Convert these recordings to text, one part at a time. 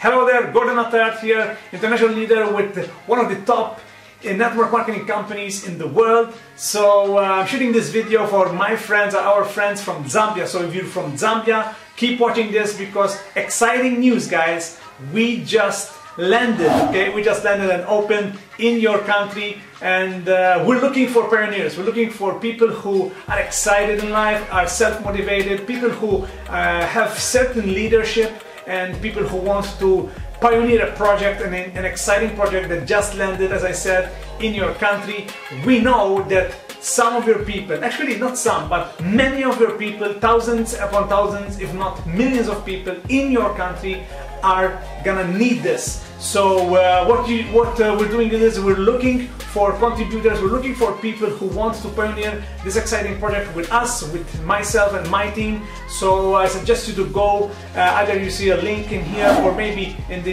Hello there, Gordon Attayat here, international leader with one of the top network marketing companies in the world. So I'm shooting this video for my friends, our friends from Zambia. So if you're from Zambia, keep watching this because exciting news, guys. We just landed, okay? We just landed and opened in your country, and we're looking for pioneers. We're looking for people who are excited in life, are self-motivated, people who have certain leadership, and people who want to pioneer a project, an exciting project that just landed, as I said, in your country. We know that some of your people, actually not some, but many of your people, thousands upon thousands, if not millions of people in your country are gonna need this. So what we're doing is we're looking for contributors, we're looking for people who want to pioneer this exciting project with us, with myself and my team. So I suggest you to go, either you see a link in here or maybe in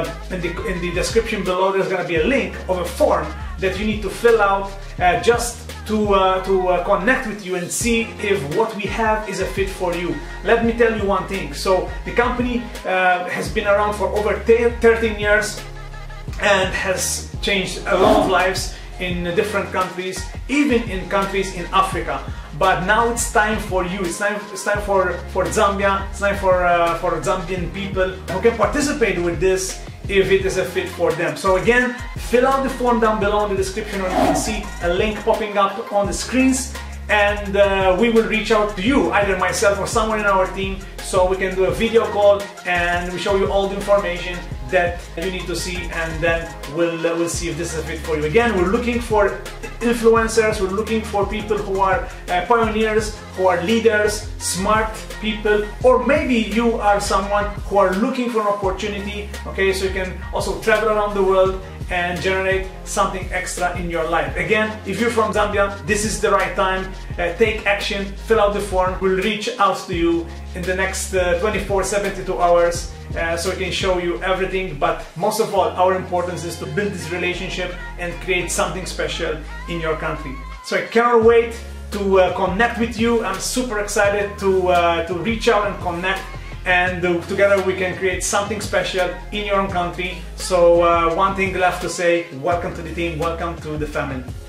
the description below there's gonna be a link of a form that you need to fill out just to connect with you and see if what we have is a fit for you. Let me tell you one thing. So the company has been around for over 13 years and has changed a lot of lives in different countries, even in countries in Africa. But now it's time for you. It's time for Zambia. It's time for Zambian people who can participate with this if it is a fit for them. So again, fill out the form down below in the description, or you can see a link popping up on the screens, and we will reach out to you, either myself or someone in our team, so we can do a video call and we show you all the information that you need to see, and then we'll see if this is a fit for you. Again, we're looking for influencers, we're looking for people who are pioneers, who are leaders, smart people, or maybe you are someone who are looking for an opportunity, okay, so you can also travel around the world and generate something extra in your life. Again, if you're from Zambia, this is the right time. Take action, fill out the form. We'll reach out to you in the next 72 hours so we can show you everything. But most of all, our importance is to build this relationship and create something special in your country. So I cannot wait to connect with you. I'm super excited to reach out and connect, and together we can create something special in your own country. So one thing left to say: welcome to the team, welcome to the family.